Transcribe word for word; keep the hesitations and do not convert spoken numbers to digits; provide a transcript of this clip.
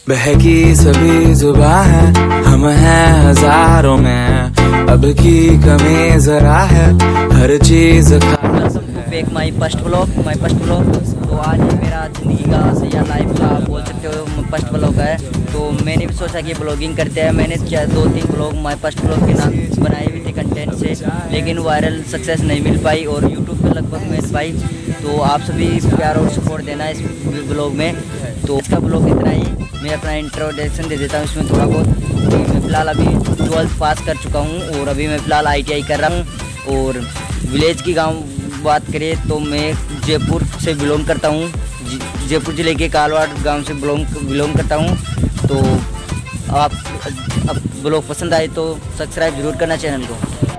बहकी सभी जुबां है, हम हैं हजारों में, अब की कमी जरा है, हर चीज back my first blog my first blog तो आज ये मेरा ज़िंदगी का या लाइफ का बोल सकते हो फर्स्ट ब्लॉग है। तो मैंने भी सोचा कि ब्लॉगिंग करते हैं। मैंने क्या दो तीन ब्लॉग माई फर्स्ट ब्लॉग के नाम बनाए भी थे कंटेंट से, लेकिन वायरल सक्सेस नहीं मिल पाई और यूट्यूब पे लगभग मिल पाई। तो आप सभी प्यार और सपोर्ट देना इस ब्लॉग में। तो इसका ब्लॉग इतना ही। मैं अपना इंट्रोडक्शन दे देता हूँ इसमें थोड़ा बहुत। मैं फ़िलहाल अभी ट्वेल्थ पास कर चुका हूँ और अभी मैं फ़िलहाल आई टी आई कर रहा हूँ। और विलेज की गांव बात करें तो मैं जयपुर से बिलोंग करता हूँ। जयपुर ज़िले के कालवाड़ गांव से बिलोंग बिलोंग करता हूँ। तो आप अब ब्लॉग पसंद आए तो सब्सक्राइब ज़रूर करना चैनल को।